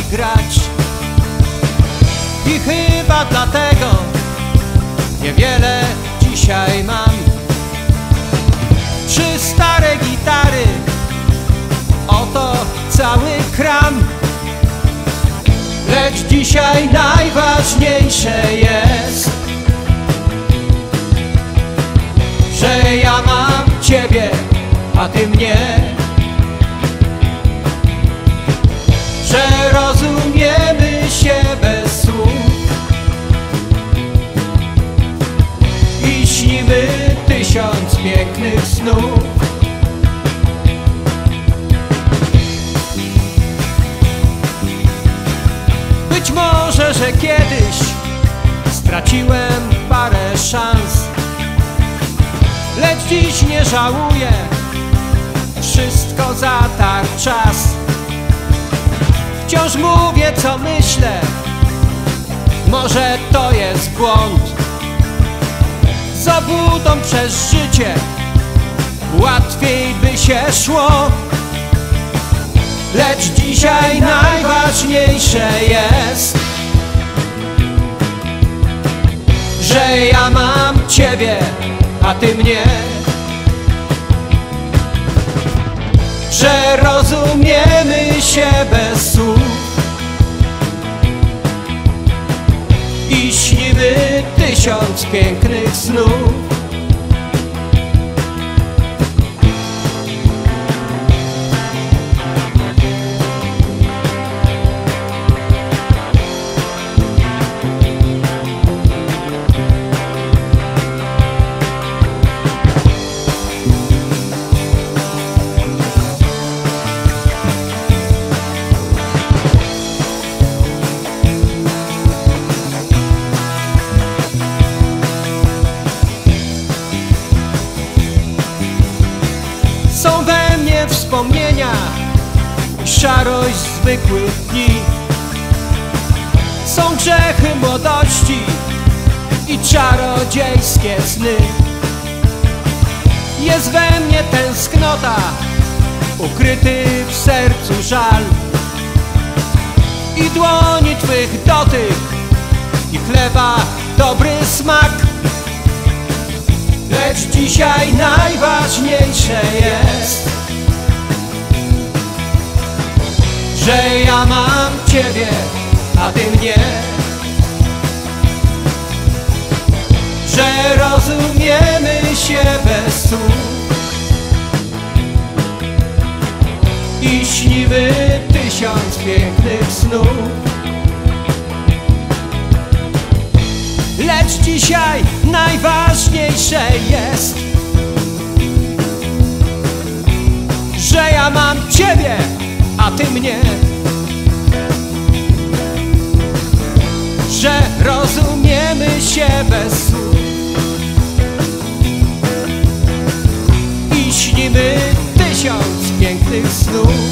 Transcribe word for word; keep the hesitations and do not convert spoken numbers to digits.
grać. I chyba dlatego niewiele dzisiaj mam. Trzy stare gitary, oto cały kram. Lecz dzisiaj najważniejsze jest, że ja mam Ciebie, a Ty mnie. Że rozumiemy się bez słów i śnimy tysiąc pięknych snów. Być może, że kiedyś straciłem parę szans, lecz dziś nie żałuję, wszystko zatarł czas. Wciąż mówię, co myślę, może to jest błąd. Z obłudą przez życie łatwiej by się szło. Lecz dzisiaj najważniejsze jest, że ja mam Ciebie, a Ty mnie. Że rozumiemy się bez słów i śnimy tysiąc pięknych snów. Są we mnie wspomnienia i szarość zwykłych dni. Są grzechy młodości i czarodziejskie sny. Jest we mnie tęsknota, ukryty w sercu żal. I dłoni Twych dotyk i chleba dobry smak. Lecz dzisiaj najważniejsze jest, że ja mam Ciebie, a Ty mnie. Że rozumiemy się bez słów i śnimy tysiąc pięknych snów. Lecz dzisiaj najważniejsze jest, że ja mam Ciebie, a Ty mnie. Że rozumiemy się bez słów i śnimy tysiąc pięknych snów.